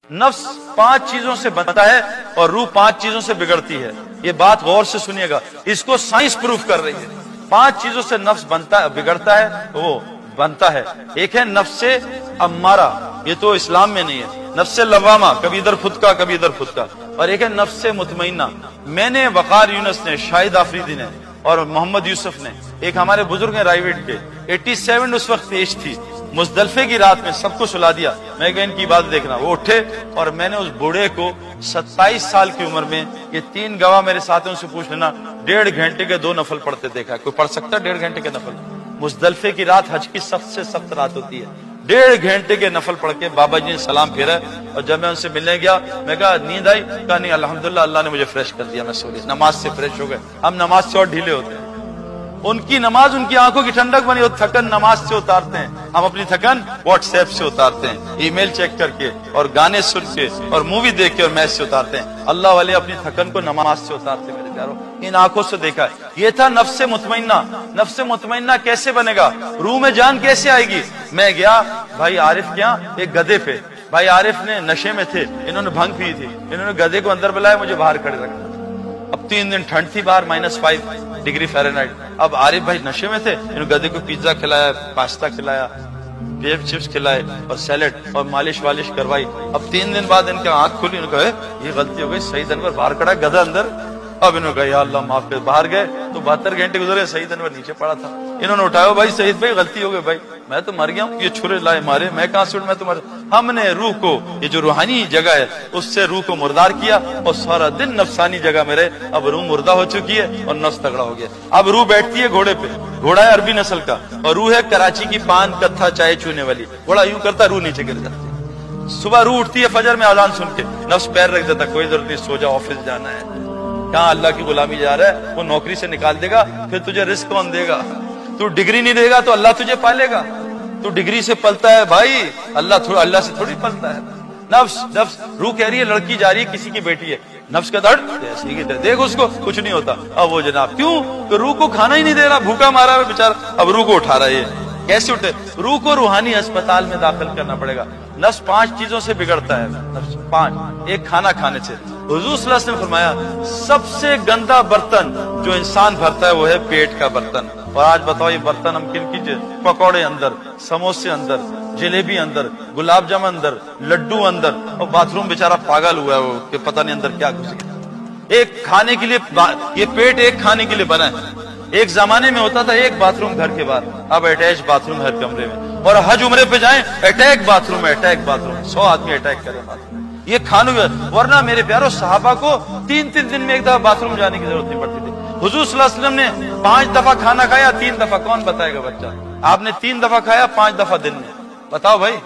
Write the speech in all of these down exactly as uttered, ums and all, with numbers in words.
نفس پانچ چیزوں سے بنتا ہے اور روح پانچ چیزوں سے بگڑتی ہے. یہ بات غور سے سنیے گا, اس کو سائنس پروف کر رہی ہے. پانچ چیزوں سے نفس بنتا ہے, بگڑتا ہے, وہ بنتا ہے. ایک ہے نفس امارہ, یہ تو اسلام میں نہیں ہے. نفس لوامہ, کبھی ادھر پھدکا کبھی ادھر پھدکا. اور ایک ہے نفس مطمئنہ. میں نے, وقار یونس نے, شاہد آفریدی نے اور محمد یوسف نے, ایک ہمارے بزرگ ہیں رائیویٹ کے, اٹھاسی اس وقت ایج تھی, مزدلفے کی رات میں سب کو سلا دیا. میں کہ ان کی بات دیکھنا. وہ اٹھے اور میں نے اس بوڑھے کو ستائیس سال کی عمر میں, یہ تین گواہ میرے ساتھیوں سے پوچھ لینا, ڈیڑھ گھنٹے کے دو نفل پڑھتے دیکھا. کوئی پڑھ سکتا ہے ڈیڑھ گھنٹے کے نفل؟ مزدلفے کی رات حج کی سب سے سخت رات ہوتی ہے. ڈیڑھ گھنٹے کے نفل پڑھ کے بابا جی نے سلام پھیرا. اور جب میں ان سے ملنے گیا, میں کہا نیند آئی؟ کہا نہیں الحمدللہ اللہ نے مجھے فریش کر دیا, میں سو گیا. نماز سے فریش ہو گئے. ہم نماز سے اور ڈھیلے ہوتے ہیں. ان کی نماز ان کی آنکھوں کی ٹھنڈک بنی. وہ تھکن نماز سے اتارتے ہیں, ہم اپنی تھکن واٹس ایپ سے اتارتے ہیں, ای میل چیک کر کے اور گانے سن کے اور مووی دیکھ کے اور میچ سے اتارتے ہیں. اللہ والے اپنی تھکن کو نماز سے اتارتے. میرے پیارو, ان آنکھوں سے دیکھا ہے. یہ تھا نفس مطمئنہ. نفس مطمئنہ کیسے بنے گا؟ روح میں جان کیسے آئے گی؟ میں گیا بھائی عارف کیا, ایک گدھے پہ. بھائی عارف نے نشے میں تھے, انہوں نے بھنگ پی تھی, انہوں نے گدھے کو اندر بلایا, مجھے باہر کھڑے رکھا. اب تین دن ٹھنڈ تھی باہر, مائنس فائیو ڈگری فahrenheit. اب عارف بھائی نشے میں تھے, انہوں نے گدھے کو پیزا کھلایا, پاستا کھلایا, بیف چپس کھلائے اور سیلڈ اور مالش والش کروائی. اب تین دن بعد ان کی آنکھ کھلی, انہوں نے کہا یہ غلطی ہو گئی, سعید انور باہر کھڑا ہے, گدھا اندر. اب انہوں نے کہا یا اللہ معاف کر. باہر گئے تو بہتر گھنٹے گزرے, سعید انور نیچے پڑا تھا. انہوں نے اٹھایا, بھائی سعید بھائی غلطی ہو گئی. بھائی میں تو مر گیا ہوں, یہ چھرے لائے مارے, میں کہاں سے اٹھ, میں تو مر. ہم نے روح کو, یہ جو روحانی جگہ ہے اس سے روح کو مردار کیا اور سارا دن نفسانی جگہ میں رہے. اب روح مردہ ہو چکی ہے اور نفس تگڑا ہو گیا. اب روح بیٹھتی ہے گھوڑے پہ, گھوڑا ہے عربی نسل کا, اور روح ہے کراچی کی پان کتھا چائے چونے والی. گھوڑا یوں کرتا ہے, روح نیچے گر جاتی ہے. صبح روح اٹھتی ہے فجر میں اذان سن کے, نفس پیر رکھ دیتا, کوئی ضرورت نہیں, سو جا, آفس جانا ہے. کہاں اللہ کی غلامی جا رہا ہے, وہ نوکری سے نکال دے گا, پھر تجھے رزق کون دے گا؟ تو ڈگری نہیں دے گا تو اللہ تجھے پالے گا. تو ڈگری سے پلتا ہے بھائی, اللہ تھوڑا اللہ سے تھوڑی پلتا ہے. نفس نفس روح کہہ رہی ہے لڑکی جا رہی ہے, کسی کی بیٹی ہے, نفس کا درد ایسی کی دیکھ اس کو کچھ نہیں ہوتا. اب وہ جناب کیوں کہ روح کو کھانا ہی نہیں دے رہا, بھوکا مارا ہے بیچارہ. اب روح کو اٹھا رہا ہے, یہ کیسے اٹھے؟ روح کو روحانی اسپتال میں داخل کرنا پڑے گا. نفس پانچ چیزوں سے بگڑتا ہے. نفس پانچ, ایک کھانا کھانے سے. حضور صلی اللہ علیہ وسلم نے فرمایا سب سے گندا برتن جو انسان بھرتا ہے وہ ہے پیٹ کا برتن. اور آج بتاؤ یہ برتن ہم کن کی, پکوڑے اندر, سموسے اندر, جلیبی اندر, گلاب جامن اندر, لڈو اندر, اور باتھ روم بیچارہ پاگل ہوا ہے وہ کہ پتہ نہیں اندر کیا گھس گیا. ایک کھانے کے لیے, یہ پیٹ ایک کھانے کے لیے بنا ہے. ایک زمانے میں ہوتا تھا ایک باتھ روم گھر کے باہر, اب اٹیچ باتھ روم ہر کمرے میں. اور حج عمرے پہ جائیں attach bathroom, attach bathroom, سو آدمی اٹیک کرے باتھ روم. یہ کھانوں, ورنہ میرے پیارو صحابہ کو تین تین دن میں ایک دفعہ باتھ روم جانے کی ضرورت نہیں پڑتی تھی. حضور صلی اللہ علیہ وسلم نے پانچ دفعہ کھانا کھایا, تین دفعہ. کون بتائے گا بچہ؟ آپ نے تین دفعہ کھایا, پانچ دفعہ دن میں. بتاؤ بھائی,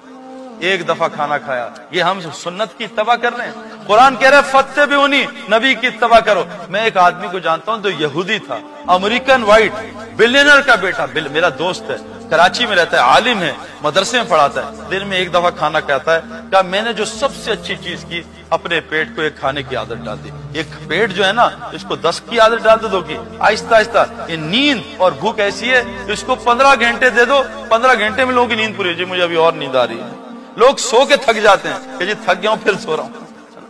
ایک دفعہ کھانا کھایا. یہ ہم سنت کی اتباع کر رہے ہیں. قرآن کہہ رہا ہے فاتبعونی, نبی کی اتباع کرو. میں ایک آدمی کو جانتا ہوں جو یہودی تھا, امریکن وائٹ, بلینر کا بیٹا, میرا دوست ہے, کراچی میں رہتا ہے, عالم ہے, مدرسے میں پڑھاتا ہے. دن میں ایک دفعہ کھانا کھاتا ہے. کہا میں نے جو سب سے اچھی چیز کی, اپنے پیٹ کو ایک کھانے کی عادت ڈال دی. ایک پیٹ جو ہے نا, اس کو دس کی عادت ڈال دو کی, آہستہ آہستہ. یہ نیند اور بھوک ایسی ہے, اس کو پندرہ گھنٹے دے دو, پندرہ گھنٹے میں لوگوں کی نیند پوری. جی مجھے ابھی اور نیند آ رہی ہے. لوگ سو کے تھک جاتے ہیں کہ جی تھک گیا ہوں پھر سو رہا ہوں.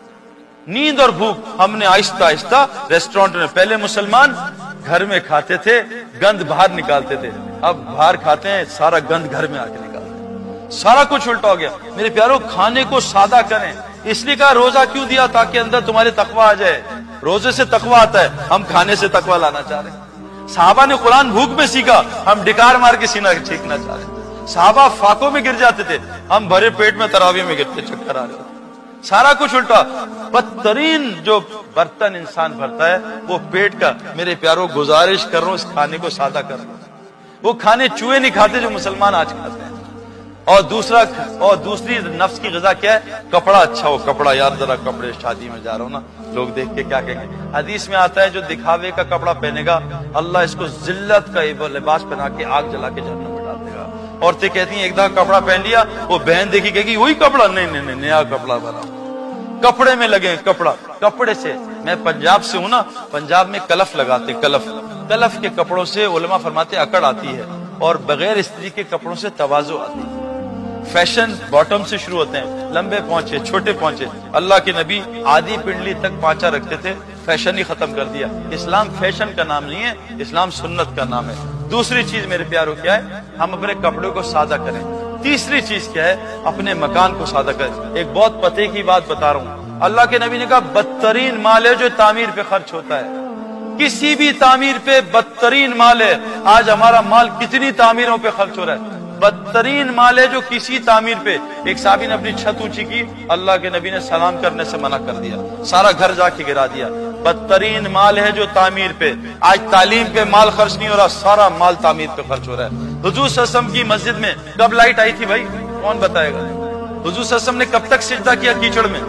نیند اور بھوک ہم نے آہستہ آہستہ ریسٹورینٹ میں, پہلے مسلمان گھر میں کھاتے تھے, گند باہر نکالتے تھے. اب باہر کھاتے ہیں, سارا گند گھر میں آ کے نکالتے ہیں. سارا کچھ الٹا ہو گیا. میرے پیارو کھانے کو سادہ کریں. اس لیے کہا روزہ کیوں دیا, تاکہ اندر تمہارے تقویٰ آ جائے. روزے سے تقویٰ آتا ہے, ہم کھانے سے تقویٰ لانا چاہ رہے ہیں. صحابہ نے قرآن بھوک میں سیکھا, ہم ڈکار مار کے سینہ چھینکنا چاہ رہے ہیں. صحابہ فاقوں میں گر جاتے تھے, ہم بھرے پیٹ میں تراویح میں گرتے چکر آ رہے تھے. سارا کچھ الٹا. بدترین جو برتن انسان بھرتا ہے وہ پیٹ کا. میرے پیارو گزارش کر رہا ہوں, اس کھانے کو سادہ کر رہا ہوں. وہ کھانے چوہے نہیں کھاتے جو مسلمان آج کھاتے ہیں. اور دوسرا, اور دوسری نفس کی غذا کیا ہے؟ کپڑا اچھا ہو. کپڑا, یار ذرا کپڑے, شادی میں جا رہا ہوں نا, لوگ دیکھ کے کیا کہیں گے. حدیث میں آتا ہے جو دکھاوے کا کپڑا پہنے گا, اللہ اس کو ذلت کا لباس پہنا کے آگ جلا کے جہنم میں ڈال دے گا. عورتیں کہتی ہیں ایک دفعہ کپڑا پہن لیا, وہ بہن دیکھی کہے گی وہی کپڑا, نہیں نہیں نہیں نیا کپڑا بنا. کپڑے میں لگے کپڑا, کپڑے سے. میں پنجاب سے ہوں نا, پنجاب میں کلف لگاتے, کلف. کلف کے کپڑوں سے علماء فرماتے اکڑ آتی ہے, اور بغیر استری کے کپڑوں سے تواضع آتی ہے. फैशन बॉटम से शुरू होते हैं, लंबे पहुंचे, छोटे पहुंचे। अल्लाह के नबी आधी पिंडली तक पांचा रखते थे, फैशन ही खत्म कर दिया। इस्लाम फैशन का नाम नहीं है, इस्लाम सुन्नत का नाम है। दूसरी चीज मेरे प्यारों क्या है, हम अपने कपड़ों को सादा करें। तीसरी चीज क्या है, अपने मकान को सादा करें। एक बहुत पते की बात बता रहा हूं, अल्लाह के नबी ने कहा बदतरीन माल है जो तामीर पे खर्च होता है। किसी भी तामीर पे बदतरीन माल है। आज हमारा माल कितनी तामीरों पे खर्च हो रहा है, बदतरीन माल है जो किसी तामीर पे। एक साहबी ने अपनी छत ऊंची की, अल्लाह के नबी ने सलाम करने से मना कर दिया, सारा घर जाके गिरा दिया। बदतरीन माल है जो तामीर पे। आज तालीम पे माल खर्च नहीं हो रहा, सारा माल तामीर पे खर्च हो रहा है। हुजूर सल्लल्लाहु अलैहि वसल्लम की मस्जिद में कब लाइट आई थी भाई, कौन बताएगा? हुजूर सल्लल्लाहु अलैहि वसल्लम ने कब तक सजदा किया कीचड़ में?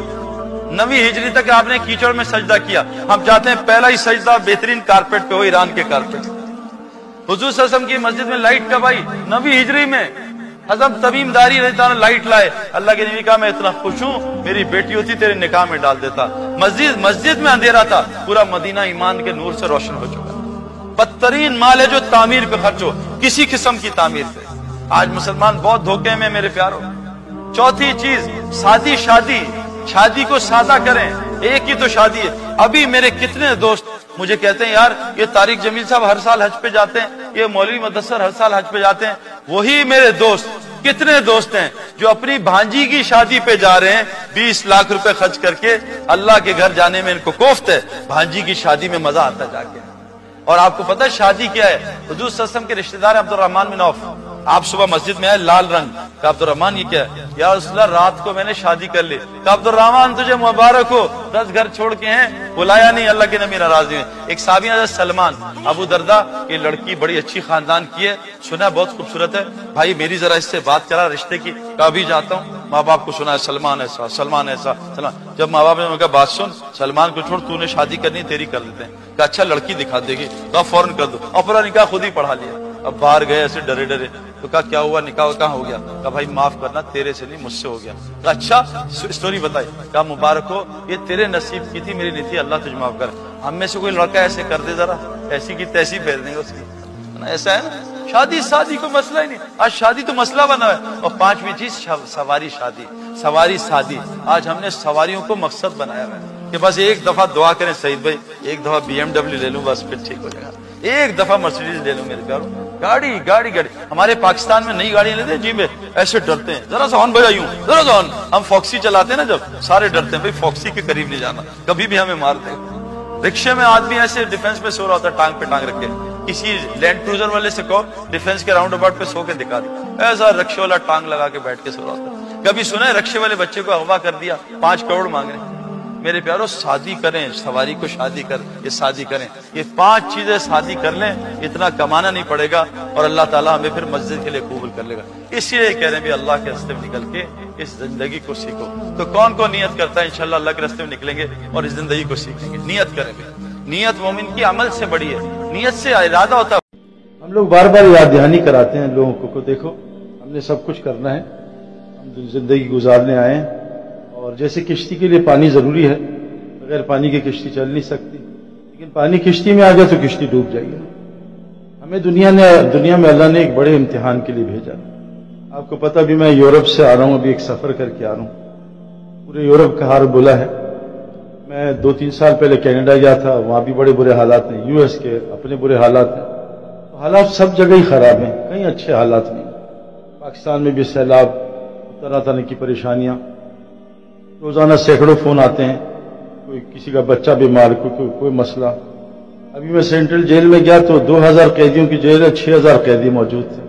नवी हिजरी तक आपने कीचड़ में सजदा किया। हम चाहते हैं पहला ही सजदा बेहतरीन कारपेट पे हो, ईरान के कारपेट। हुजूर सल्लल्लाहु अलैहि वसल्लम की मस्जिद में लाइट कब आई? नवी हिजरी में। हज़रत तमीम दारी रहता लाइट लाए, अल्लाह के नबी कहा मैं इतना खुश हूँ, मेरी बेटी होती तेरे निकाह में डाल देता। मस्जिद मस्जिद में अंधेरा था, पूरा मदीना ईमान के नूर से रोशन हो चुका। बदतरीन माल है जो तामीर पे खर्च हो, किसी किस्म की तामीर पे। आज मुसलमान बहुत धोखे में मेरे प्यारों। चौथी चीज, शादी शादी शादी को सादा करें। एक ही तो शादी है। अभी मेरे कितने दोस्त मुझे कहते हैं यार ये तारिक जमील साहब हर साल हज पे जाते हैं, ये मौलवी मुदस्सर हर साल हज पे जाते हैं। वही मेरे दोस्त, कितने दोस्त हैं जो अपनी भांजी की शादी पे जा रहे हैं, बीस लाख रुपए खर्च करके। अल्लाह के घर जाने में इनको कोफ्त है, भांजी की शादी में मजा आता जाके। और आपको पता है शादी क्या है? हुजूर सल्लल्लाहु अलैहि वसल्लम के रिश्तेदार अब्दुर्रहमान बिन औफ, आप सुबह मस्जिद में आए, लाल रंग का। अब्दुर्रहमान ये क्या है? या रसूलल्लाह रात को मैंने शादी कर ली। का अब्दुर्रहमान तुझे मुबारक हो, दस घर छोड़ के हैं, बुलाया नहीं, अल्लाह के नबी नाराज हुए। एक साहबी हज़रत सलमान अबू दरदा की लड़की बड़ी अच्छी खानदान की है, सुना बहुत खूबसूरत है, भाई मेरी जरा इससे बात करा रिश्ते की। कभी जाता हूँ, माँ बाप को सुना है सलमान ऐसा सलमान ऐसा सलमान। जब माँ बाप ने कहा बात सुन, सलमान को छोड़, तूने शादी करनी तेरी कर लेते हैं। कहा अच्छा लड़की दिखा देगी? कहा फौरन कर दो। और पूरा निकाह खुद ही पढ़ा लिया। अब बाहर गए ऐसे डरे डरे, तो कहा क्या हुआ, निकाह कहाँ हो गया? कहा भाई माफ करना, तेरे से नहीं मुझसे हो गया। कहा अच्छा स्टोरी बताई। कहा मुबारक हो, ये तेरे नसीब की थी, मेरी नहीं थी, अल्लाह तुझे माफ कर। हम में से कोई लड़का ऐसे कर दे जरा, ऐसी की तैसी फेर देंगे उसकी, ऐसा है ना। शादी शादी को मसला ही नहीं, आज शादी तो मसला बना है। और पांचवी चीज सवारी शादी, सवारी शादी। आज हमने सवारियों को मकसद बनाया है कि बस एक दफा दुआ करें सईद भाई, एक दफा बीएमडब्ल्यू ले लूं बस फिर ठीक हो जाएगा, एक दफा मर्सिडीज ले लूं मेरे प्यारों, गाड़ी गाड़ी गाड़ी। हमारे पाकिस्तान में नई गाड़ी लेते हैं जी में ऐसे डरते हैं, जरा सा हॉर्न बजायूं, जरा सा हॉर्न। हम फॉक्सी चलाते हैं ना जब, सारे डरते हैं भाई फॉक्सी के करीब नहीं जाना, कभी भी हमें मार दे। रिक्शे में आदमी ऐसे डिफेंस में सो रहा होता है, टांग पे टांग रख के। किसी लैंड क्रूजर वाले से कहो डिफेंस के राउंड अबाउट पे सो के दिखा दे, ऐसा रिक्शे वाला टांग लगा के बैठ के सो रहा होता है। कभी सुना है रिक्शे वाले बच्चे को अगवा कर दिया, पांच करोड़ मांग रहे? मेरे प्यारों शादी करें, सवारी को शादी कर, ये शादी करें, ये पांच चीजें शादी कर लें, इतना कमाना नहीं पड़ेगा और अल्लाह ताला हमें फिर मस्जिद के लिए कबूल कर लेगा। इसलिए कह रहे हैं भी अल्लाह के रास्ते में निकल के इस जिंदगी को सीखो। तो कौन कौन नियत करता है इंशाल्लाह अल्लाह के रास्ते में निकलेंगे और इस जिंदगी को सीखेंगे? नियत करेंगे। नियत मोमिन की अमल से बड़ी है, नियत से इरादा होता है। हम लोग बार बार याद दहानी कराते हैं लोगों को, को देखो हमने सब कुछ करना है, हम जिंदगी गुजारने आए हैं। और जैसे किश्ती के लिए पानी जरूरी है, बगैर पानी की किश्ती चल नहीं सकती, लेकिन पानी किश्ती में आ गया तो किश्ती डूब जाएगी। हमें दुनिया ने दुनिया में अल्लाह ने एक बड़े इम्तिहान के लिए भेजा। आपको पता भी मैं यूरोप से आ रहा हूँ, अभी एक सफर करके आ रहा हूँ, पूरे यूरोप का हाल बुला है। मैं दो तीन साल पहले कनाडा गया था, वहां भी बड़े बुरे हालात हैं, यूएस के अपने बुरे हालात हैं। तो हालात सब जगह ही खराब हैं, कहीं अच्छे हालात नहीं। पाकिस्तान में भी सैलाब, तरह तरह की परेशानियां, रोजाना सैकड़ों फोन आते हैं, कोई किसी का बच्चा बीमार, कोई को, कोई मसला। अभी मैं सेंट्रल जेल में गया तो दो हजार कैदियों की जेल है, छह हजार कैदी मौजूद थे।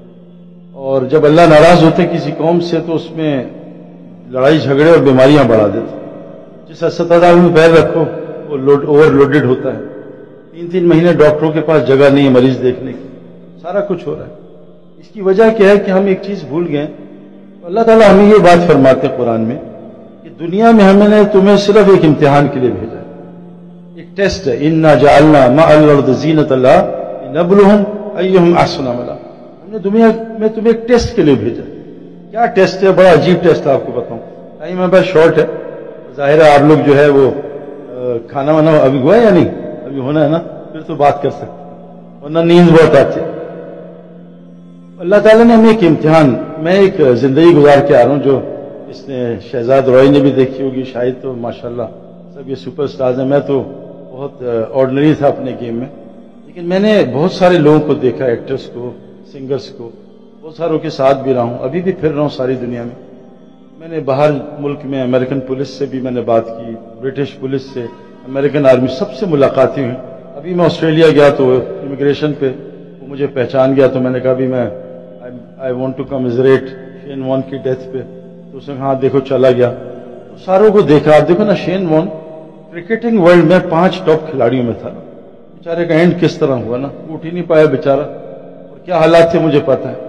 और जब अल्लाह नाराज होते किसी कौम से तो उसमें लड़ाई झगड़े और बीमारियां बढ़ा देते। जिस अस्पताल में पैर रखो वो लोड ओवरलोडेड होता है, तीन तीन महीने डॉक्टरों के पास जगह नहीं है मरीज देखने की, सारा कुछ हो रहा है। इसकी वजह क्या है कि हम एक चीज भूल गए। अल्लाह ताला हमें ये बात फरमाते हैं कुरान में कि दुनिया में हमने तुम्हें सिर्फ एक इम्तिहान के लिए भेजा है, एक टेस्ट है। इन्ना जअलना मअल अर्द ज़ीनतन लिनब्लुहुम अय्युहुम अहसनु अमला। हमने दुनिया में तुम्हें एक टेस्ट के लिए भेजा। क्या टेस्ट है? बड़ा अजीब टेस्ट है, आपको बताऊं। टाइम मेरे पास शॉर्ट है, जाहिर है आप लोग जो है वो खाना वाना अभी हुआ या नहीं, अभी होना है ना, फिर तो बात कर सकते, वरना नींद बहुत आती है। اللہ تعالیٰ نے ہمیں ایک امتحان، میں ایک زندگی گزار کے آ رہا ہوں جو اس نے شہزاد روی نے بھی دیکھی ہوگی، شاہد تو ماشاءاللہ سب یہ سپر سٹارز ہیں، میں تو بہت آرڈنری تھا اپنے گیم میں، لیکن میں نے بہت سارے لوگوں کو دیکھا، ایکٹرز کو، سنگرز کو، بہت ساروں کے ساتھ بھی رہا ہوں، ابھی بھی پھر رہا ہوں ساری دنیا میں۔ میں نے باہر ملک میں امریکن پولیس سے بھی میں نے بات کی، برٹش پولیس سے، امریکن آرمی، سب سے ملاقاتیں ہوئیں۔ ابھی میں آسٹریلیا گیا تو امیگریشن پہ وہ مجھے پہچان گیا تو میں نے کہا بھی میں آئی وانٹ ٹو کمزریٹ شین وان کی ڈیتھ پہ، تو اس نے کہا ہاں دیکھو چلا گیا، تو ساروں کو دیکھا۔ آپ دیکھو نا، شین وان کرکٹنگ ورلڈ میں پانچ ٹاپ کھلاڑیوں میں تھا، بیچارے کا اینڈ کس طرح ہوا نا، اٹھ ہی نہیں پایا بیچارہ، اور کیا حالات تھے مجھے پتا ہے۔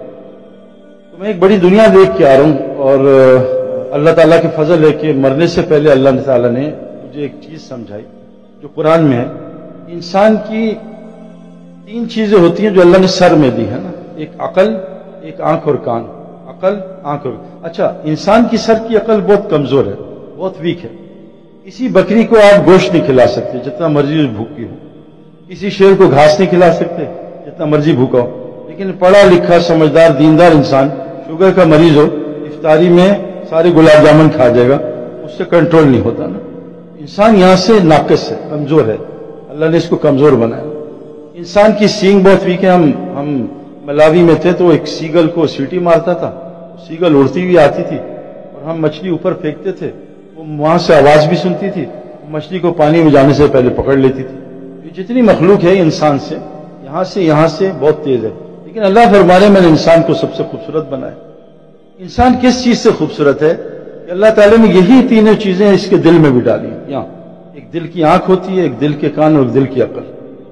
تو میں ایک بڑی دنیا دیکھ کے آ رہا ہوں، اور اللہ تعالیٰ کے فضل ہے کہ مرنے سے پہلے اللہ تعالیٰ نے مجھے ایک چیز سمجھائی جو قرآن میں ہے۔ انسان کی تین چیزیں ہوتی ہیں جو اللہ نے سر میں دی ہے نا، ایک عقل، ایک آنکھ اور کان۔ عقل، آنکھ اور اچھا، انسان کی سر کی عقل بہت کمزور ہے، بہت ویک ہے۔ کسی بکری کو آپ گوشت نہیں کھلا سکتے جتنا مرضی بھوکی ہو، کسی شیر کو گھاس نہیں کھلا سکتے جتنا مرضی بھوکا ہو، لیکن پڑھا لکھا سمجھدار دیندار انسان شوگر کا مریض ہو، افطاری میں سارے گلاب جامن کھا جائے گا، اس سے کنٹرول نہیں ہوتا نا۔ انسان یہاں سے ناقص ہے، کمزور ہے، اللہ نے اس کو کمزور بنایا۔ انسان کی سینگ بہت ویک ہے۔ ہم ہم ملاوی میں تھے تو ایک سیگل کو سیٹی مارتا تھا، سیگل اڑتی ہوئی آتی تھی اور ہم مچھلی اوپر پھینکتے تھے، وہ وہاں سے آواز بھی سنتی تھی، مچھلی کو پانی میں جانے سے پہلے پکڑ لیتی تھی۔ یہ جتنی مخلوق ہے انسان سے یہاں سے یہاں سے بہت تیز ہے، لیکن اللہ فرما رہے میں نے انسان کو سب سے خوبصورت بنایا۔ انسان کس چیز سے خوبصورت ہے کہ اللہ تعالیٰ نے یہی تینوں چیزیں اس کے دل میں بھی ڈالی ہیں۔ یہاں ایک دل کی آنکھ ہوتی ہے، ایک دل کے کان اور ایک دل کی عقل۔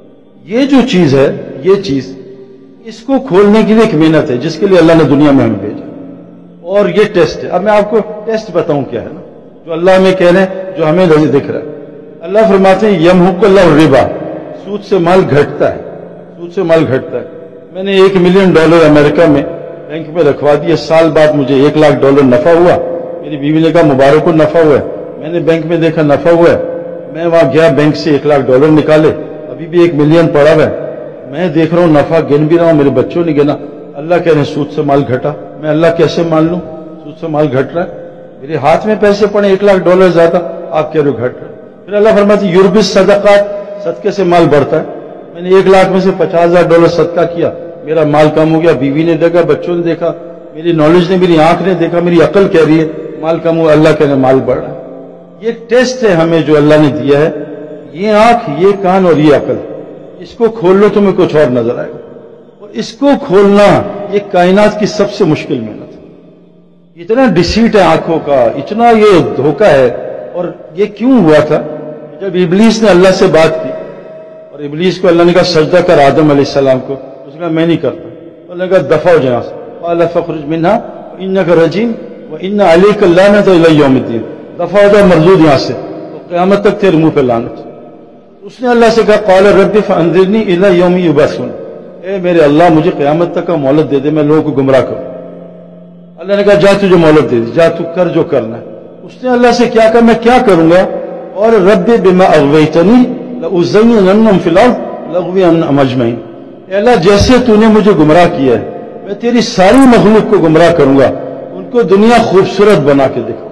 یہ جو چیز ہے، یہ چیز اس کو کھولنے کے لیے ایک محنت ہے جس کے لیے اللہ نے دنیا میں ہمیں بھیجا، اور یہ ٹیسٹ ہے۔ اب میں آپ کو ٹیسٹ بتاؤں کیا ہے نا، جو اللہ ہمیں کہہ رہے ہیں، جو ہمیں دکھ رہا ہے۔ اللہ فرماتے ہیں یمحق اللہ الربا، سود سے مال گھٹتا ہے، سود سے مال گھٹتا ہے۔ میں نے ایک ملین ڈالر امریکہ میں بینک میں رکھوا دیے، سال بعد مجھے ایک لاکھ ڈالر نفع ہوا۔ میری بیوی نے کہا مبارک کو نفع ہوا ہے، میں نے بینک میں دیکھا نفع ہوا ہے، میں وہاں گیا بینک سے ایک لاکھ ڈالر نکالے، ابھی بھی ایک ملین پڑا ہوا ہے، میں دیکھ رہا ہوں نفع گن بھی رہا ہوں، میرے بچوں نے گنا۔ اللہ کہہ رہے ہیں سود سے مال گھٹا، میں اللہ کیسے مان لوں سود سے مال گھٹ رہا ہے؟ میرے ہاتھ میں پیسے پڑے ایک لاکھ ڈالر زیادہ، آپ کہہ رہے ہو گھٹ رہا ہے۔ پھر اللہ فرماتے ہیں یوربی صدقات، صدقے سے مال بڑھتا ہے۔ میں نے ایک لاکھ میں سے پچاس ہزار ڈالر صدقہ کیا، میرا مال کم ہو گیا، بیوی نے دیکھا، بچوں نے دیکھا، میری نالج نے، میری آنکھ نے دیکھا، میری عقل کہہ رہی ہے مال کم ہوا، اللہ کہہ رہے مال بڑھ رہا ہے۔ یہ ایک ٹیسٹ ہے ہمیں جو اللہ نے دیا ہے، یہ آنکھ، یہ کان اور یہ عقل، اس کو کھول لو تمہیں کچھ اور نظر آئے گا، اور اس کو کھولنا یہ کائنات کی سب سے مشکل محنت ہے۔ اتنا ڈسیٹ ہے آنکھوں کا، اتنا یہ دھوکہ ہے۔ اور یہ کیوں ہوا تھا؟ جب ابلیس نے اللہ سے بات کی اور ابلیس کو اللہ نے کہا سجدہ کر آدم علیہ السلام کو، اس نے کہا میں نہیں کرتا، اللہ نے کہا دفع ہو جہاں سے، قال فاخرج منها وانك رجيم وان عليك اللعنة الى يوم الدين، دفع ہو جا مردود یہاں سے، تو قیامت تک تیرے منہ پہ لعنت۔ اس نے اللہ سے کہا قال رب فانظرني الى يوم يبعثون، اے میرے اللہ مجھے قیامت تک کا مہلت دے دے، میں لوگوں کو گمراہ کروں۔ اللہ نے کہا جا تجھے مہلت دے دی، جا تو کر جو کرنا ہے۔ اس نے اللہ سے کیا کہا میں کیا کروں گا؟ اور رب بما اغویتنی لأزیننہم فی الارض لأغوینہم اجمعین، اے اللہ جیسے تو نے مجھے گمراہ کیا ہے میں تیری ساری مخلوق کو گمراہ کروں گا، ان کو دنیا خوبصورت بنا کے دکھاؤں۔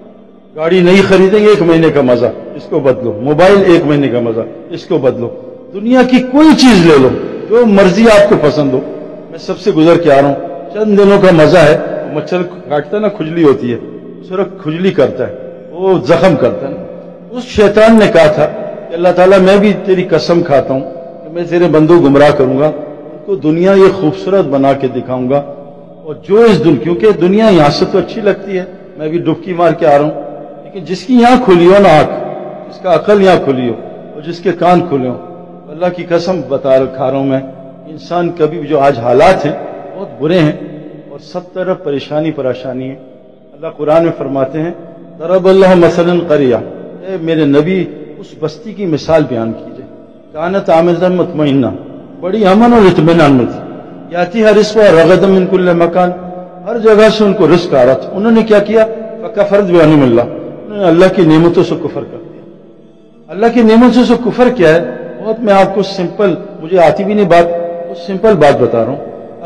گاڑی نہیں خریدیں گے ایک مہینے کا مزہ، اس کو بدلو، موبائل ایک مہینے کا مزہ، اس کو بدلو، دنیا کی کوئی چیز لے لو جو مرضی آپ کو پسند ہو۔ میں سب سے گزر کے آ رہا ہوں، چند دنوں کا مزہ ہے، مچھر کاٹتا ہے نا کھجلی ہوتی ہے، اس وقت کھجلی کرتا ہے، وہ زخم کرتا ہے نا۔ اس شیطان نے کہا تھا کہ اللہ تعالیٰ میں بھی تیری قسم کھاتا ہوں کہ میں تیرے بندوں گمراہ کروں گا، ان کو دنیا یہ خوبصورت بنا کے دکھاؤں گا، اور جو اس دن کیونکہ دنیا یہاں سے تو اچھی لگتی ہے، میں بھی ڈبکی مار کے آ رہا ہوں، لیکن جس کی یہاں کھلی ہو نا آنکھ، جس کا عقل یہاں کھلی ہو اور جس کے کان کھلے ہوں، اللہ کی قسم بتا کھا رہا ہوں میں، انسان کبھی بھی جو آج حالات ہیں بہت برے ہیں اور سب طرف پریشانی پریشانی ہے۔ اللہ قرآن میں فرماتے ہیں ضرب اللہ مثلا قریہ، اے میرے نبی اس بستی کی مثال بیان کیجئے، کانت آمنۃ مطمئنہ، بڑی امن اور اطمینان میں تھی، یاتیھا رزقھا رغدا من کل مکان، ہر جگہ سے ان کو رزق آ رہا تھا۔ انہوں نے کیا کیا؟ فکفرت بانعم اللہ، انہوں نے اللہ کی نعمتوں سے کفر کر دیا۔ اللہ کی نعمتوں سے کفر کیا ہے؟ بہت میں آپ کو سمپل، مجھے آتی بھی نہیں بات، سمپل بات بتا رہا ہوں۔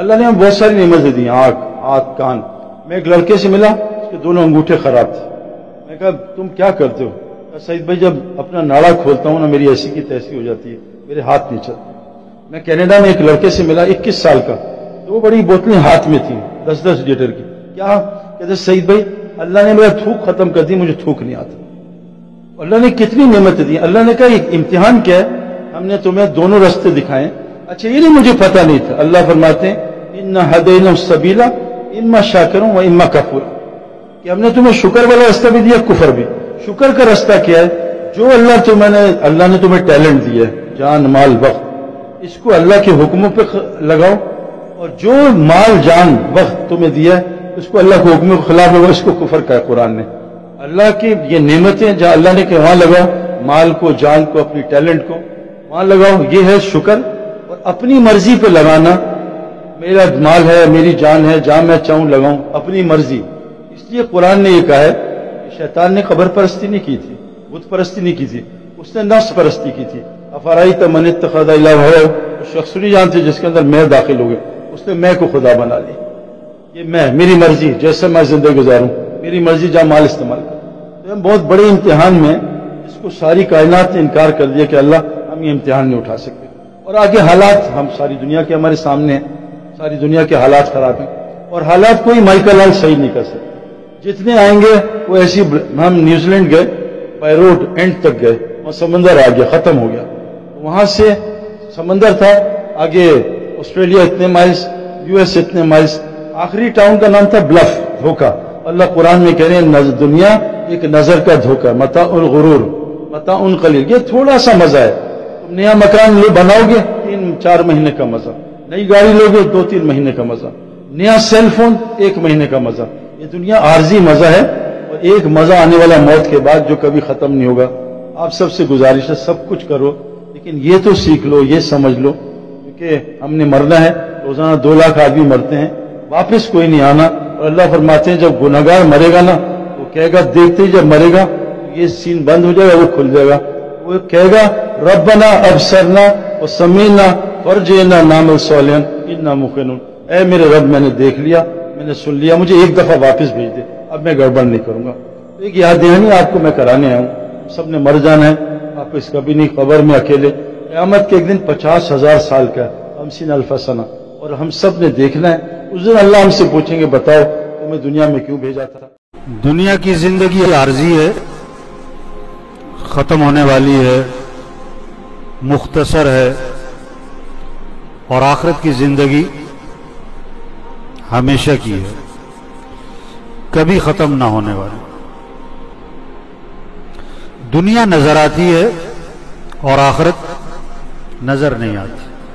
اللہ نے ہمیں بہت ساری نعمتیں دی، آنکھ، ہاتھ، کان۔ میں ایک لڑکے سے ملا، اس کے دونوں انگوٹھے خراب تھے۔ میں کہا تم کیا کرتے ہو؟ کہا سعید بھائی جب اپنا ناڑا کھولتا ہوں نا میری ایسی کی تیسی ہو جاتی ہے، میرے ہاتھ نہیں چلتے۔ میں کینیڈا میں ایک لڑکے سے ملا اکیس سال کا، دو بڑی بوتلیں ہاتھ میں تھیں دس دس لیٹر کی۔ کیا کہتے سعید بھائی اللہ نے میرا تھوک ختم کر دی، مجھے تھوک نہیں آتا۔ اللہ نے کتنی نعمتیں دی۔ اللہ نے کہا ایک امتحان کیا ہے، ہم نے تمہیں دونوں راستے دکھائے۔ اچھا یہ نہیں مجھے پتا نہیں تھا۔ اللہ فرماتے ہیں اِنَّا هَدَيْنَاهُ السَّبِيلَ إِمَّا شَاكِرًا وَإِمَّا كَفُورًا، کہ ہم نے تمہیں شکر والا راستہ بھی دیا، کفر بھی۔ شکر کا راستہ کیا ہے؟ جو اللہ تمہیں نے اللہ نے تمہیں ٹیلنٹ دیا ہے، جان مال وقت، اس کو اللہ کے حکموں پہ لگاؤ، اور جو مال جان وقت تمہیں دیا ہے اس کو اللہ کے حکموں کے خلاف لگاؤ، اس کو کفر کہا ہے قرآن نے۔ اللہ کی یہ نعمتیں جہاں اللہ نے کہ وہاں لگاؤ، مال کو، جان کو، اپنی ٹیلنٹ کو وہاں لگاؤ، یہ ہے شکر۔ اور اپنی مرضی پہ لگانا، میرا مال ہے، میری جان ہے، جہاں میں چاہوں لگاؤں، اپنی مرضی۔ اس لیے قرآن نے یہ کہا ہے کہ شیطان نے قبر پرستی نہیں کی تھی، بت پرستی نہیں کی تھی، اس نے نفس پرستی کی تھی۔ افرائیت من اتخذ الہ ہوا، اس شخص نہیں جانتے جس کے اندر میں داخل ہو گئے، اس نے میں کو خدا بنا لی۔ یہ میں، میری مرضی، جیسے میں زندگی گزاروں، میری مرضی جہاں مال استعمال کروں۔ تو ہم بہت بڑے امتحان میں، اس کو ساری کائنات نے انکار کر دیا کہ اللہ ہم یہ امتحان نہیں اٹھا سکتے۔ اور آگے حالات ہم ساری دنیا کے ہمارے سامنے ہیں، ساری دنیا کے حالات خراب ہیں، اور حالات کوئی مائیکل لال صحیح نہیں کر سکتے۔ جتنے آئیں گے وہ ایسی، ہم New Zealand, by road end تک گئے، وہاں سمندر آ گیا، ختم ہو گیا، وہاں سے سمندر تھا، آگے آسٹریلیا اتنے مائلز، یو ایس اتنے مائلز، آخری ٹاؤن کا نام تھا بلف، دھوکہ۔ اللہ قرآن میں کہہ رہے ہیں دنیا ایک نظر کا دھوکہ، متاع الغرور، متاع قلیل، یہ تھوڑا سا مزہ ہے۔ تم نیا مکان لے بناؤ گے، تین چار مہینے کا مزہ، نئی گاڑی لو گے، دو تین مہینے کا مزہ، نیا سیل فون، ایک مہینے کا مزہ۔ یہ دنیا عارضی مزہ ہے، اور ایک مزہ آنے والا موت کے بعد جو کبھی ختم نہیں ہوگا۔ آپ سب سے گزارش ہے سب کچھ کرو، لیکن یہ تو سیکھ لو، یہ سمجھ لو کہ ہم نے مرنا ہے، روزانہ دو لاکھ آدمی مرتے ہیں، واپس کوئی نہیں آنا۔ اور اللہ فرماتے ہیں جب گناہگار مرے گا نا، وہ کہے گا دیکھتے ہی جب مرے گا یہ سین بند ہو جائے گا، وہ کھل جائے گا، وہ کہے گا ربنا ابصرنا وسمعنا فرجعنا نعمل صالحا انا موقنون، اے میرے رب میں نے دیکھ لیا، میں نے سن لیا، مجھے ایک دفعہ واپس بھیج دے، اب میں گڑبڑ نہیں کروں گا۔ ایک یاد دہانی آپ کو میں کرانے آیا ہوں، سب نے مر جانا ہے، آپ اس کبھی نہیں، قبر میں اکیلے، قیامت کے ایک دن پچاس ہزار سال کا، خمسین الف سنہ، اور ہم سب نے دیکھنا ہے۔ اس دن اللہ ہم سے پوچھیں گے بتاؤ تمہیں دنیا میں کیوں بھیجا تھا؟ دنیا کی زندگی عارضی ہے، ختم ہونے والی ہے، مختصر ہے، اور آخرت کی زندگی ہمیشہ کی ہے، کبھی ختم نہ ہونے والی۔ دنیا نظر آتی ہے اور آخرت نظر نہیں آتی۔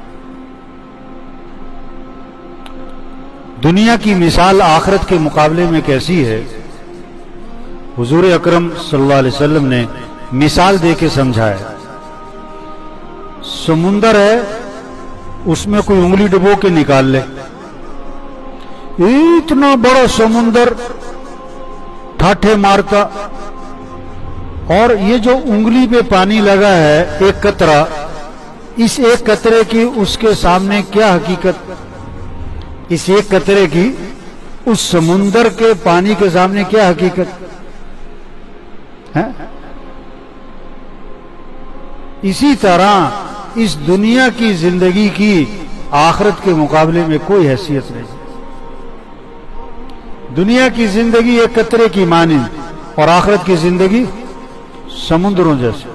دنیا کی مثال آخرت کے مقابلے میں کیسی ہے؟ حضور اکرم صلی اللہ علیہ وسلم نے مثال دے کے سمجھایا۔ سمندر ہے، اس میں کوئی انگلی ڈبو کے نکال لے، اتنا بڑا سمندر ٹھاٹھے مارتا، اور یہ جو انگلی پہ پانی لگا ہے ایک قطرہ، اس ایک قطرے کی اس کے سامنے کیا حقیقت؟ اس ایک قطرے کی اس سمندر کے پانی کے سامنے کیا حقیقت ہے؟ اسی طرح اس دنیا کی زندگی کی آخرت کے مقابلے میں کوئی حیثیت نہیں۔ دنیا کی زندگی ایک قطرے کی مانند، اور آخرت کی زندگی سمندروں جیسے۔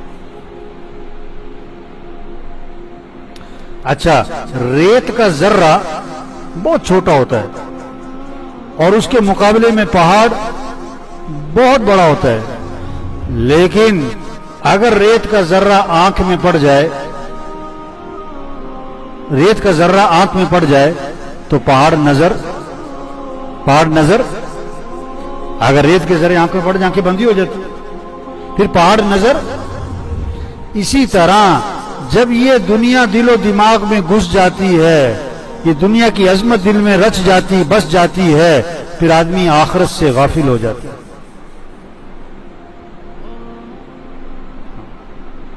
اچھا، ریت کا ذرہ بہت چھوٹا ہوتا ہے، اور اس کے مقابلے میں پہاڑ بہت بڑا ہوتا ہے، لیکن اگر ریت کا ذرہ آنکھ میں پڑ جائے ریت کا ذرہ آنکھ میں پڑ جائے تو پہاڑ نظر پہاڑ نظر اگر ریت کے ذرے آنکھ میں پڑ جائے آنکھیں بندی ہو جاتی، پھر پہاڑ نظر۔ اسی طرح جب یہ دنیا دل و دماغ میں گھس جاتی ہے، یہ دنیا کی عظمت دل میں رچ جاتی، بس جاتی ہے، پھر آدمی آخرت سے غافل ہو جاتا ہے۔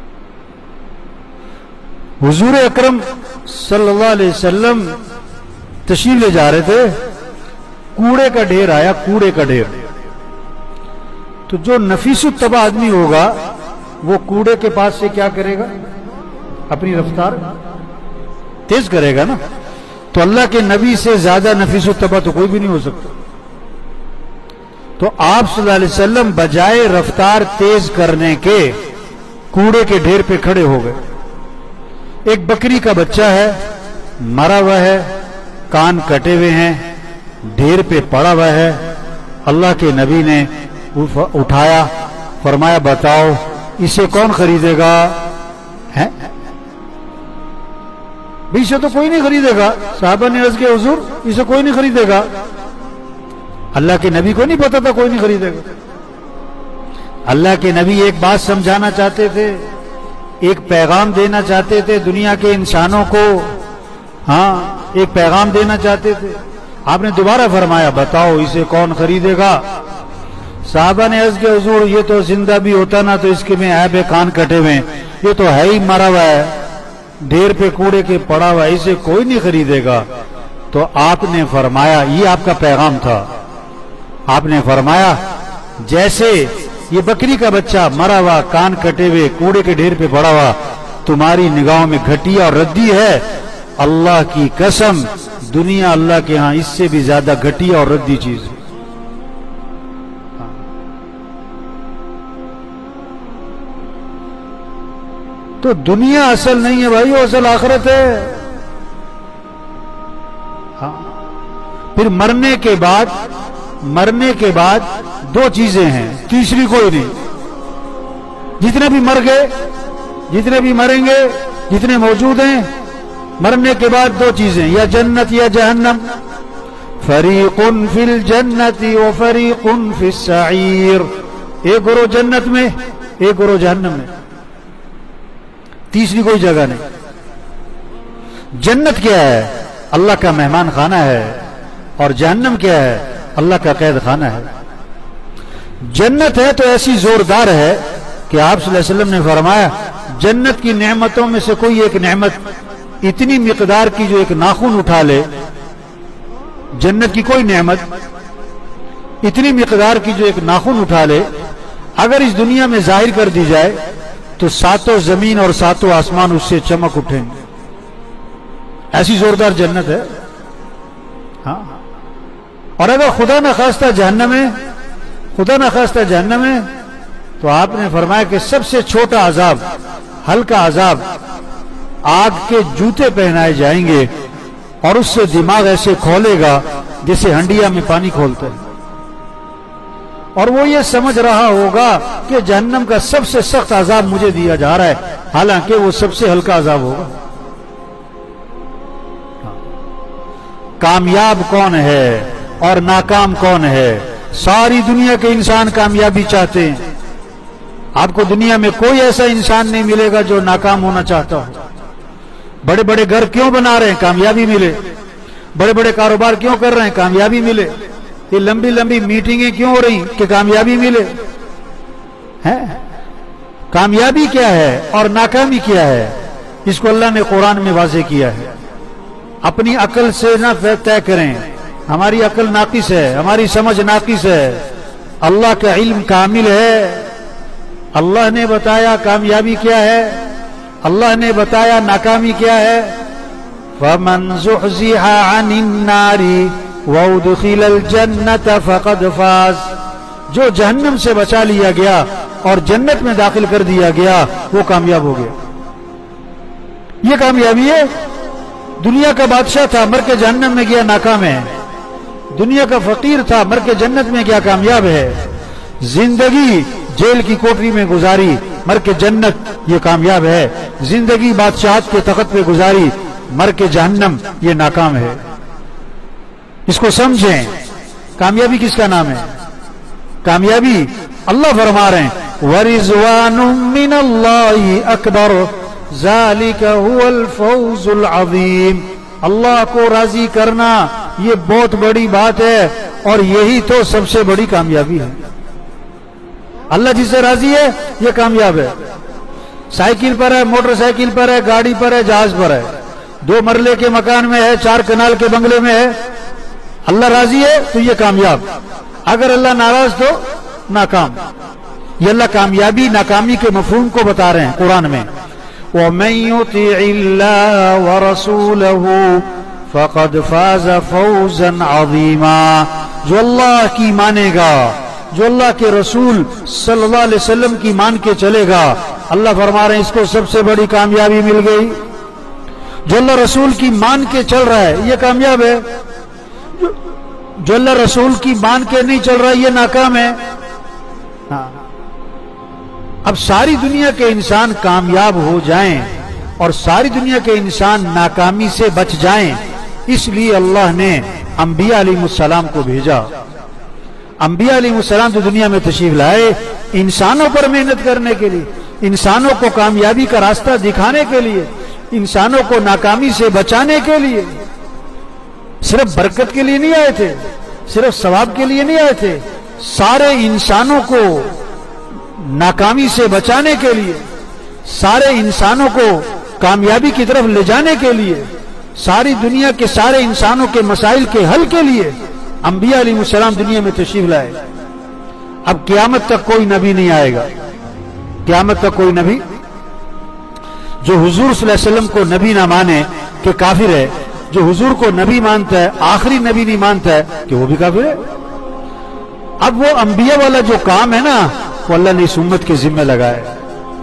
حضور اکرم صلی اللہ علیہ وسلم تشریف لے جا رہے تھے، کوڑے کا ڈھیر آیا، کوڑے کا ڈھیر. تو جو نفیس الطبع آدمی ہوگا وہ کوڑے کے پاس سے کیا کرے گا؟ اپنی رفتار تیز کرے گا نا. تو اللہ کے نبی سے زیادہ نفیس الطبع تو کوئی بھی نہیں ہو سکتا. تو آپ صلی اللہ علیہ وسلم بجائے رفتار تیز کرنے کے کوڑے کے ڈھیر پہ کھڑے ہو گئے. ایک بکری کا بچہ ہے، مرا ہوا ہے، کان کٹے ہوئے ہیں، ڈھیر پہ پڑا ہوا ہے. اللہ کے نبی نے اٹھایا، فرمایا بتاؤ اسے کون خریدے گا؟ ہے بھئی اسے تو کوئی نہیں خریدے گا. صحابہ نے عرض کیا حضور اسے کوئی نہیں خریدے گا. اللہ کے نبی کو نہیں پتا تھا کوئی نہیں خریدے گا. اللہ کے نبی ایک بات سمجھانا چاہتے تھے، ایک پیغام دینا چاہتے تھے دنیا کے انسانوں کو. ہاں ایک پیغام دینا چاہتے تھے. آپ نے دوبارہ فرمایا بتاؤ اسے کون خریدے گا؟ صحابہ نے عرض کیا حضور یہ تو زندہ بھی ہوتا نا تو اس کے میں عیب ہے، کان کٹے ہوئے، یہ تو ہے ہی مرا ہوا ہے، ڈھیر پہ کوڑے کے پڑا ہوا ہے، اسے کوئی نہیں خریدے گا. تو آپ نے فرمایا، یہ آپ کا پیغام تھا، آپ نے فرمایا جیسے یہ بکری کا بچہ مرا ہوا، کان کٹے ہوئے، کوڑے کے ڈھیر پہ پڑا ہوا تمہاری نگاہوں میں گھٹیا اور ردی ہے، اللہ کی قسم دنیا اللہ کے ہاں اس سے بھی زیادہ گھٹیا اور ردی چیز ہے. تو دنیا اصل نہیں ہے بھائی، وہ اصل آخرت ہے. ہاں پھر مرنے کے بعد مرنے کے بعد دو چیزیں ہیں، تیسری کوئی نہیں. جتنے بھی مر گئے، جتنے بھی مریں گے، جتنے موجود ہیں، مرنے کے بعد دو چیزیں، یا جنت یا جہنم. فریق فی الجنت و فریق فی السعیر. ایک گروہ جنت میں، ایک گروہ جہنم میں، تیسری کوئی جگہ نہیں. جنت کیا ہے؟ اللہ کا مہمان خانہ ہے. اور جہنم کیا ہے؟ اللہ کا قید خانہ ہے. جنت ہے تو ایسی زوردار ہے کہ آپ صلی اللہ علیہ وسلم نے فرمایا جنت کی نعمتوں میں سے کوئی ایک نعمت اتنی مقدار کی جو ایک ناخن اٹھا لے، جنت کی کوئی نعمت اتنی مقدار کی جو ایک ناخن اٹھا لے، اگر اس دنیا میں ظاہر کر دی جائے تو ساتوں زمین اور ساتوں آسمان اس سے چمک اٹھیں گے. ایسی زوردار جنت ہے. ہاں اور اگر خدا نہ خواستہ جہنم ہے، خدا نہ خواستہ جہنم ہے، تو آپ نے فرمایا کہ سب سے چھوٹا عذاب، ہلکا عذاب، آگ کے جوتے پہنائے جائیں گے اور اس سے دماغ ایسے کھولے گا جیسے ہنڈیا میں پانی کھولتے ہیں. اور وہ یہ سمجھ رہا ہوگا کہ جہنم کا سب سے سخت عذاب مجھے دیا جا رہا ہے، حالانکہ وہ سب سے ہلکا عذاب ہوگا. کامیاب کون ہے اور ناکام کون ہے؟ ساری دنیا کے انسان کامیابی چاہتے ہیں. آپ کو دنیا میں کوئی ایسا انسان نہیں ملے گا جو ناکام ہونا چاہتا ہو. بڑے بڑے گھر کیوں بنا رہے ہیں؟ کامیابی ملے. بڑے بڑے کاروبار کیوں کر رہے ہیں؟ کامیابی ملے. یہ لمبی لمبی میٹنگیں کیوں ہو رہی کہ کامیابی ملے. ہے کامیابی کیا ہے اور ناکامی کیا ہے؟ اس کو اللہ نے قرآن میں واضح کیا ہے. اپنی عقل سے نہ طے کریں، ہماری عقل ناقص ہے، ہماری سمجھ ناقص ہے. اللہ کا علم کامل ہے. اللہ نے بتایا کامیابی کیا ہے، اللہ نے بتایا ناکامی کیا ہے. فَمَنْ زُحْزِحَ عَنِ النَّارِ وَأُدْخِلَ الْجَنَّةَ فَقَدْ فَازَ. جو جہنم سے بچا لیا گیا اور جنت میں داخل کر دیا گیا وہ کامیاب ہو گیا. یہ کامیابی ہے. دنیا کا بادشاہ تھا، مر کے جہنم میں گیا، ناکام ہے. دنیا کا فقیر تھا، مر کے جنت میں گیا، کامیاب ہے. زندگی جیل کی کوٹری میں گزاری، مر کے جنت، یہ کامیاب ہے. زندگی بادشاہت کے تخت پہ گزاری، مر کے جہنم، یہ ناکام ہے. اس کو سمجھیں. کامیابی کس کا نام ہے؟ کامیابی اللہ فرما رہے ہیں وَرِضْوَانٌ مِّنَ اللَّهِ أَكْبَرُ ذَلِكَ هُوَ الْفَوْزُ الْعَظِيمُ. اللہ کو راضی کرنا یہ بہت بڑی بات ہے اور یہی تو سب سے بڑی کامیابی ہے. اللہ جس سے راضی ہے یہ کامیاب ہے. سائیکل پر ہے، موٹر سائیکل پر ہے، گاڑی پر ہے، جہاز پر ہے، دو مرلے کے مکان میں ہے، چار کنال کے بنگلے میں ہے، اللہ راضی ہے تو یہ کامیاب، اگر اللہ ناراض تو ناکام۔ یہ اللہ کامیابی ناکامی کے مفہوم کو بتا رہے ہیں قرآن میں۔ وَمَن يُطِعِ اللَّهَ وَرَسُولَهُ فَقَدْ فَازَ فَوْزًا عَظِيمًا، جو اللہ کی مانے گا، جو اللہ کے رسول صلی اللہ علیہ وسلم کی مان کے چلے گا، اللہ فرما رہے ہیں اس کو سب سے بڑی کامیابی مل گئی۔ جو اللہ رسول کی مان کے چل رہا ہے یہ کامیاب ہے، جو اللہ رسول کی مان کے نہیں چل رہا یہ ناکام ہے۔ ہاں، اب ساری دنیا کے انسان کامیاب ہو جائیں اور ساری دنیا کے انسان ناکامی سے بچ جائیں، اس لیے اللہ نے انبیاء علیہ السلام کو بھیجا۔ انبیاء علیہ السلام تو دنیا میں تشریف لائے انسانوں پر محنت کرنے کے لیے، انسانوں کو کامیابی کا راستہ دکھانے کے لیے، انسانوں کو ناکامی سے بچانے کے لیے، صرف برکت کے لیے نہیں آئے تھے، صرف ثواب کے لیے نہیں آئے تھے، سارے انسانوں کو ناکامی سے بچانے کے لیے، سارے انسانوں کو کامیابی کی طرف لے جانے کے لیے، ساری دنیا کے سارے انسانوں کے مسائل کے حل کے لیے انبیاء علیہ السلام دنیا میں تشریف لائے۔ اب قیامت تک کوئی نبی نہیں آئے گا، قیامت تک کوئی نبی جو حضور صلی اللہ علیہ وسلم کو نبی نہ مانے کہ کافر ہے، جو حضور کو نبی مانتا ہے آخری نبی نہیں مانتا ہے کہ وہ بھی کافر ہے۔ اب وہ انبیاء والا جو کام ہے نا وہ اللہ نے اس امت کے ذمہ لگایا ہے،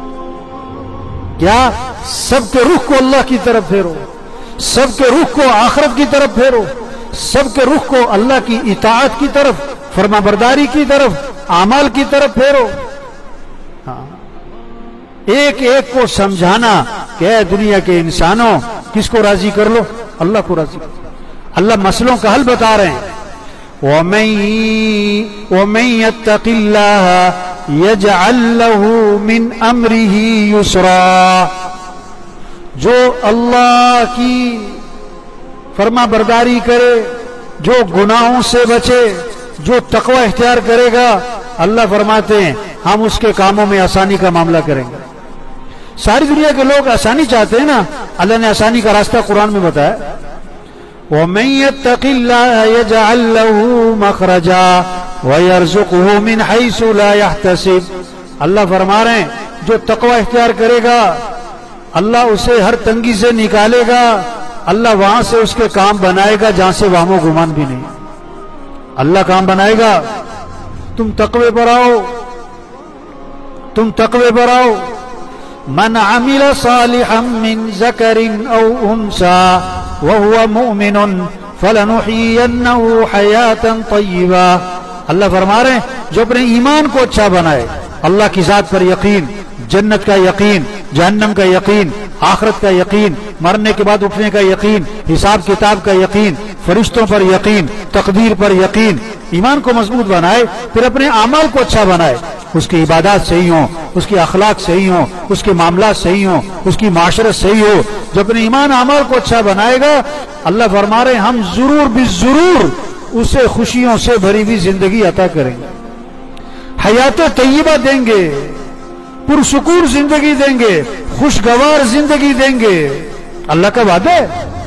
کیا سب کے رخ کو اللہ کی طرف پھیرو، سب کے رخ کو آخرت کی طرف پھیرو، سب کے رخ کو اللہ کی اطاعت کی طرف، فرما برداری کی طرف، اعمال کی طرف پھیرو۔ ہاں، ایک ایک کو سمجھانا کہ اے دنیا کے انسانوں کس کو راضی کر لو؟ اللہ کو راضی کر لو۔ اللہ مسئلوں کا حل بتا رہے ہیں۔ وَمَن يَتَّقِ اللَّهَ يَجْعَل لَّهُ مِنْ أَمْرِهِ يُسْرًا، جو اللہ کی فرما برداری کرے، جو گناہوں سے بچے، جو تقوی اختیار کرے گا، اللہ فرماتے ہیں ہم اس کے کاموں میں آسانی کا معاملہ کریں گے۔ ساری دنیا کے لوگ آسانی چاہتے ہیں نا، اللہ نے آسانی کا راستہ قرآن میں بتایا۔ وَمَن يَتَّقِ اللَّهَ يَجْعَل لَّهُ مَخْرَجًا وَيَرْزُقْهُ مِنْ حَيْثُ لَا يَحْتَسِبُ، اللہ فرما رہے ہیں جو تقوی اختیار کرے گا اللہ اسے ہر تنگی سے نکالے گا، اللہ وہاں سے اس کے کام بنائے گا جہاں سے وہم و گمان بھی نہیں، اللہ کام بنائے گا۔ تم تقوی پر آؤ، تم تقوی پر آؤ۔ من عمل صالحا من ذکر او انثى وهو مؤمن فلنحيينه حیاتا طیبا، اللہ فرما رہے ہیں جو اپنے ایمان کو اچھا بنائے، اللہ کی ذات پر یقین، جنت کا یقین، جہنم کا یقین، آخرت کا یقین، مرنے کے بعد اٹھنے کا یقین، حساب کتاب کا یقین، فرشتوں پر یقین، تقدیر پر یقین، ایمان کو مضبوط بنائے، پھر اپنے اعمال کو اچھا بنائے، اس کی عبادات صحیح ہوں، اس کے اخلاق صحیح ہوں، اس کے معاملات صحیح ہوں، اس کی معاشرت صحیح ہو۔ جو اپنے ایمان اعمال کو اچھا بنائے گا اللہ فرما رہے ہیں ہم ضرور بھی ضرور اسے خوشیوں سے بھری ہوئی زندگی عطا کریں گے، حیات طیبہ دیں گے، پرسکون زندگی دیں گے، خوشگوار زندگی دیں گے، اللہ کا وعدہ ہے۔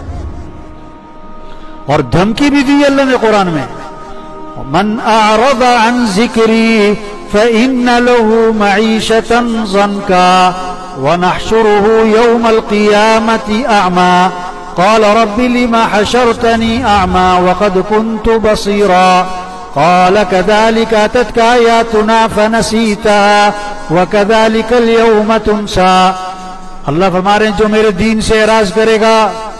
اور دھمکی بھی دی اللہ نے قرآن میں، من اعرض عن ذکری فإن له معیشة ضنکا ونحشره يوم القیامة اعمى قال رب لما حشرتني اعمى وقد كنت بصيرا قال كذلك أتتك آياتنا فنسيتها وكذلك اليوم تنسى، اللہ فرما رہے ہیں جو میرے دین سے اعراض کرے گا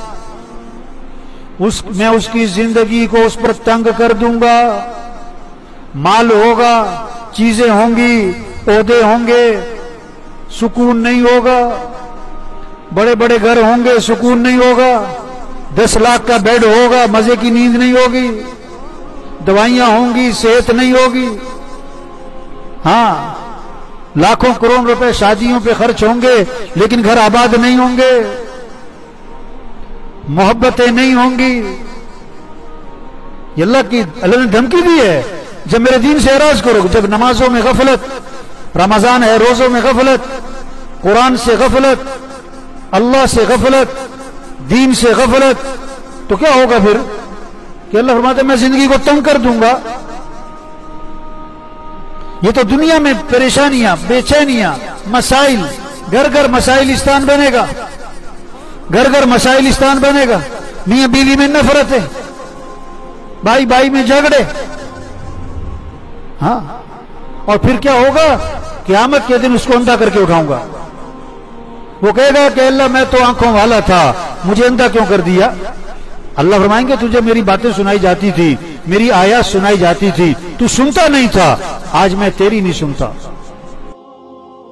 اس میں اس کی زندگی کو اس پر تنگ کر دوں گا، مال ہوگا، چیزیں ہوں گی، عہدے ہوں گے، سکون نہیں ہوگا، بڑے بڑے گھر ہوں گے، سکون نہیں ہوگا، دس لاکھ کا بیڈ ہوگا، مزے کی نیند نہیں ہوگی، دوائیاں ہوں گی، صحت نہیں ہوگی، ہاں لاکھوں کروڑ روپے شادیوں پہ خرچ ہوں گے لیکن گھر آباد نہیں ہوں گے، محبتیں نہیں ہوں گی۔ یہ اللہ کی اللہ نے دھمکی دی ہے جب میرے دین سے اعراض کرو، جب نمازوں میں غفلت، رمضان ہے روزوں میں غفلت، قرآن سے غفلت، اللہ سے غفلت، دین سے غفلت، تو کیا ہوگا پھر کہ اللہ فرماتا ہے میں زندگی کو تنگ کر دوں گا۔ یہ تو دنیا میں پریشانیاں، بے چینیاں، مسائل، گھر گھر مسائلستان بنے گا، گھر گھر مسائلستان بنے گا، میاں بیوی میں نفرت ہے، بھائی بھائی میں جھگڑے، ہاں، اور پھر کیا ہوگا؟ قیامت کے دن اس کو اندھا کر کے اٹھاؤں گا۔ وہ کہے گا کہ اللہ میں تو آنکھوں والا تھا، مجھے اندھا کیوں کر دیا؟ اللہ فرمائیں گے تجھے میری باتیں سنائی جاتی تھی، میری آیات سنائی جاتی تھی، تو سنتا نہیں تھا، آج میں تیری نہیں سنتا۔